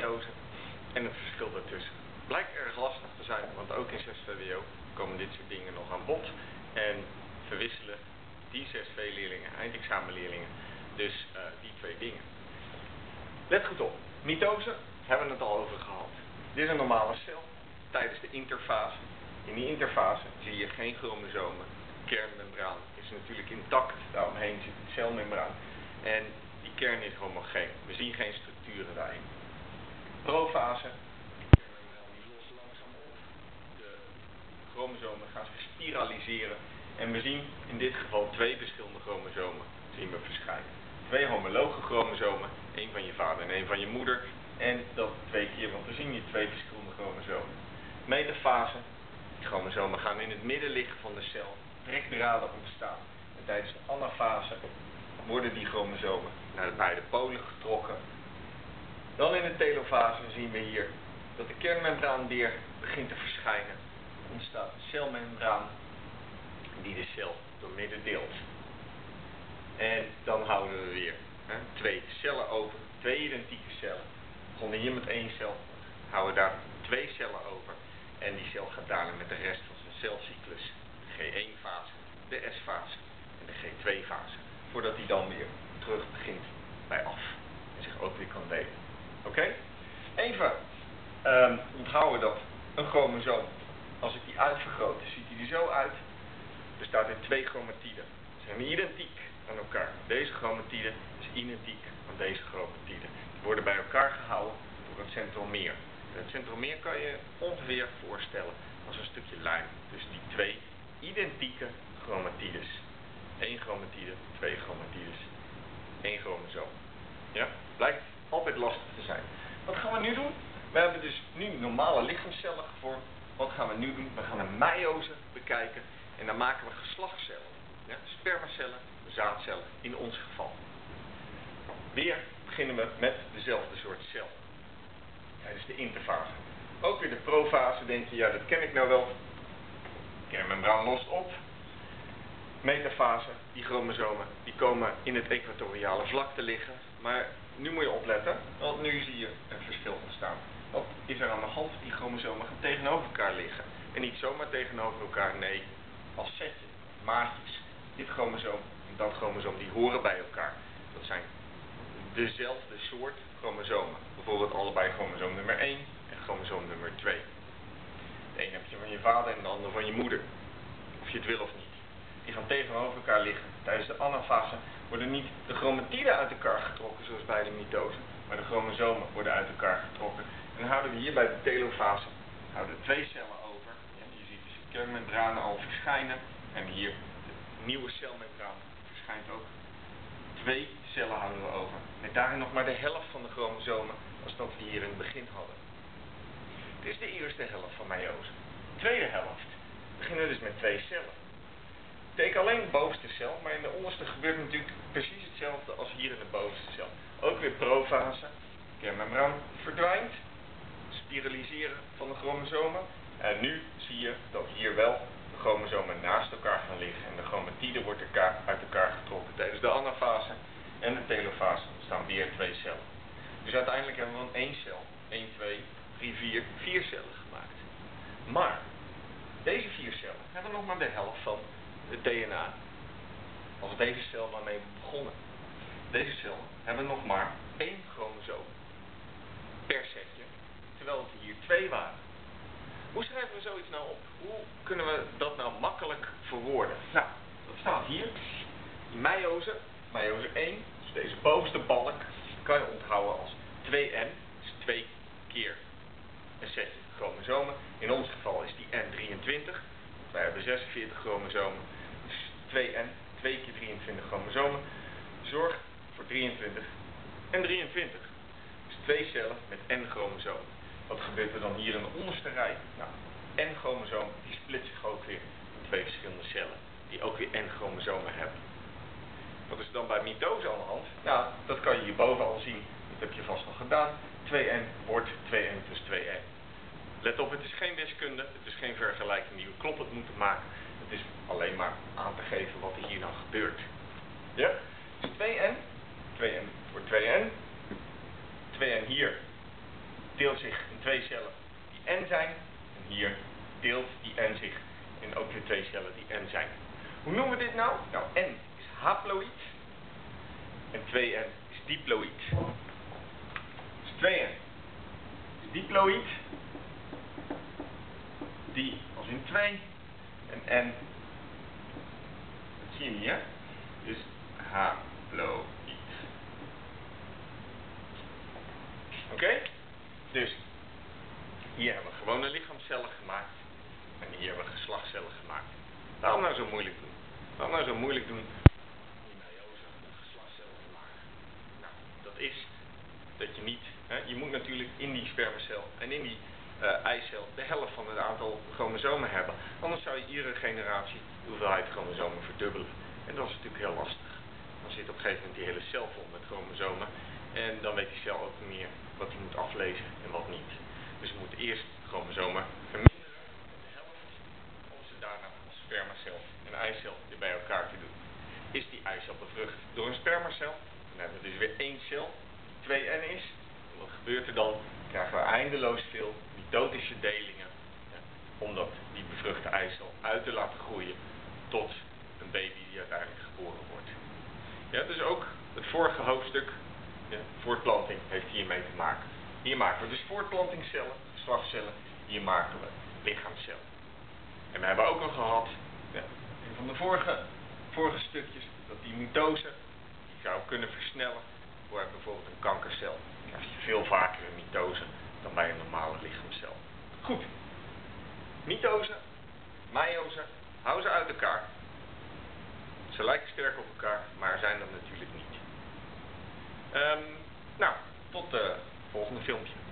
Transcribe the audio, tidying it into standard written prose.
meiosen en het verschil daartussen. Blijkt erg lastig te zijn, want ook in 6 VWO komen dit soort dingen nog aan bod en verwisselen die 6 V-leerlingen, eindexamenleerlingen, dus die twee dingen. Let goed op, mitose hebben we het al over gehad. Dit is een normale cel tijdens de interfase. In die interfase zie je geen chromosomen. De kernmembraan is natuurlijk intact, daaromheen zit de celmembraan. En die kern is homogeen. We zien geen structuren daarin. Profase, de kernmembraan die lost langzaam op. De chromosomen gaan zich spiraliseren. En we zien in dit geval 2 verschillende chromosomen zien we verschijnen. 2 homologe chromosomen, 1 van je vader en 1 van je moeder. En dat 2 keer, want we zien hier 2 verschillende chromosomen. Metafase, die chromosomen gaan in het midden liggen van de cel. Trekdraden ontstaan. En tijdens de anafase worden die chromosomen naar de beide polen getrokken. Dan in de telofase zien we hier dat de kernmembraan weer begint te verschijnen. Er ontstaat een celmembraan die de cel doormidden deelt. En dan houden we weer 2 cellen over, 2 identieke cellen. We begonnen hier met 1 cel, houden daar 2 cellen over. En die cel gaat daarna met de rest van zijn celcyclus, de G1-fase, de S-fase en de G2-fase. Voordat hij dan weer terug begint bij af en zich ook weer kan delen. Oké? Even onthouden dat een chromosoom, als ik die uitvergroot, ziet hij er zo uit. Bestaat uit 2 chromatiden. Ze zijn identiek aan elkaar. Deze chromatide is identiek aan deze chromatide. Die worden bij elkaar gehouden door het centromeer. Het centromeer kan je ongeveer voorstellen als een stukje lijm. Dus die 2 identieke chromatides. 1 chromatide, 2 chromatides, 1 chromosoom. Ja? Blijkt altijd lastig te zijn. Wat gaan we nu doen? We hebben dus nu normale lichaamscellen gevormd. Wat gaan we nu doen? We gaan een meiose bekijken en dan maken we geslachtscellen. Ja? Spermacellen, zaadcellen in ons geval. Weer beginnen we met dezelfde soort cel. Tijdens de interfase. Ook weer de profase, denk je, ja dat ken ik nou wel. De kernmembraan lost op. Metafase, die chromosomen, die komen in het equatoriale vlak te liggen. Maar nu moet je opletten, want nu zie je een verschil ontstaan. Wat is er aan de hand? Die chromosomen gaan tegenover elkaar liggen. En niet zomaar tegenover elkaar, nee, als setje, maatjes. Dit chromosoom en dat chromosoom, die horen bij elkaar. Dat zijn dezelfde soort chromosomen. Bijvoorbeeld allebei chromosoom nummer 1 en chromosoom nummer 2. De een heb je van je vader en de ander van je moeder. Of je het wil of niet. Die gaan tegenover elkaar liggen. Tijdens de anafase worden niet de chromatiden uit elkaar getrokken zoals bij de mitose, maar de chromosomen worden uit elkaar getrokken. En dan houden we hier bij de telofase houden 2 cellen over. Ja, je ziet dus de kernmembranen al verschijnen. En hier de nieuwe celmembraan verschijnt ook. 2 cellen houden we over. Met daarin nog maar de helft van de chromosomen als dat we hier in het begin hadden. Dit is de eerste helft van meiose. De tweede helft beginnen we dus met 2 cellen. Ik teken alleen de bovenste cel, maar in de onderste gebeurt natuurlijk precies hetzelfde als hier in de bovenste cel. Ook weer profase. De kernmembraan verdwijnt. Spiraliseren van de chromosomen. En nu zie je dat hier wel de chromosomen naast elkaar gaan liggen. En de chromatide wordt uit elkaar getrokken. Tijdens de anafase en de telofase staan weer 2 cellen. Dus uiteindelijk hebben we dan 1 cel. 1, 2, 3, 4 cellen gemaakt. Maar deze 4 cellen hebben nog maar de helft van het DNA. Als deze cel waarmee we begonnen. Deze cellen hebben nog maar 1 chromosoom per setje, terwijl het hier 2 waren. Hoe schrijven we zoiets nou op? Hoe kunnen we dat nou makkelijk verwoorden? Nou, dat staat hier. Die meiose 1, dus deze bovenste balk, kan je onthouden als 2N, dus 2 keer een setje chromosomen. In ons geval is die N 23, want wij hebben 46 chromosomen. Dus 2N, 2 keer 23 chromosomen, zorgt voor 23 en 23. Dus 2 cellen met N chromosomen. Wat gebeurt er dan hier in de onderste rij? Nou, N-chromosoom die split zich ook weer in 2 verschillende cellen, die ook weer N-chromosomen hebben. Wat is er dan bij mitose aan de hand? Nou, dat kan je hierboven al zien. Dat heb je vast al gedaan. 2N wordt 2N plus 2N. Let op, het is geen wiskunde, het is geen vergelijking die we kloppend moeten maken. Het is alleen maar aan te geven wat er hier nou gebeurt. Ja? Dus 2N wordt 2N. 2N hier twee cellen die N zijn. En hier deelt die N zich in ook weer twee cellen die N zijn. Hoe noemen we dit nou? Nou, N is haploïd en 2N is diploïd. Dus 2N is diploïd, die als in 2 en N, dat zie je niet hè, is haploïd. Oké? Dus hier hebben we gewone lichaamscellen gemaakt en hier hebben we geslachtscellen gemaakt. Waarom nou zo moeilijk doen? Waarom nou zo moeilijk doen om die meiose geslachtscellen te maken? Nou, dat is dat je niet, je moet natuurlijk in die spermacel en in die eicel de helft van het aantal chromosomen hebben. Anders zou je iedere generatie de hoeveelheid chromosomen verdubbelen. En dat is natuurlijk heel lastig. Dan zit op een gegeven moment die hele cel vol met chromosomen. En dan weet die cel ook niet meer wat hij moet aflezen en wat niet. Dus we moeten eerst chromosomen verminderen met de helft. Om ze daarna als spermacel en eicel weer bij elkaar te doen. Is die eicel bevrucht door een spermacel, dan hebben we dus weer één cel die 2N is. En wat gebeurt er dan? Dan krijgen we eindeloos veel mitotische delingen. Om die bevruchte eicel uit te laten groeien tot een baby die uiteindelijk geboren wordt. Ja, dus ook het vorige hoofdstuk, voortplanting, heeft hiermee te maken. Hier maken we dus voortplantingscellen, geslachtscellen, hier maken we lichaamscellen. En we hebben ook al gehad, een van de vorige stukjes, dat die mitose, die zou kunnen versnellen voor bijvoorbeeld een kankercel. Dan krijg je veel vaker een mitose dan bij een normale lichaamscel. Goed, mitose, meiose, hou ze uit elkaar. Ze lijken sterk op elkaar, maar zijn dat natuurlijk niet. Nou, tot het volgende filmpje.